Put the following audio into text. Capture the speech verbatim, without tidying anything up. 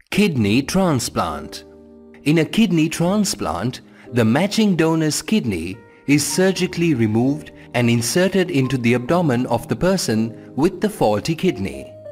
Kidney transplant. In a kidney transplant, the matching donor's kidney is surgically removed and inserted into the abdomen of the person with the faulty kidney.